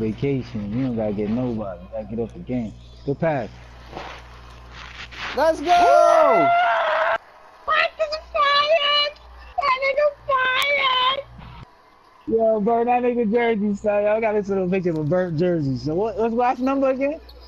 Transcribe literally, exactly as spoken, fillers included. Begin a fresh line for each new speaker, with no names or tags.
vacation. You don't gotta get nobody. You gotta get off the game. Good pass.
Let's go!
What is fired? That nigga fired! Yo, burn that nigga jersey, son. I gotta send a picture of a burnt jersey. So what, what's last number again?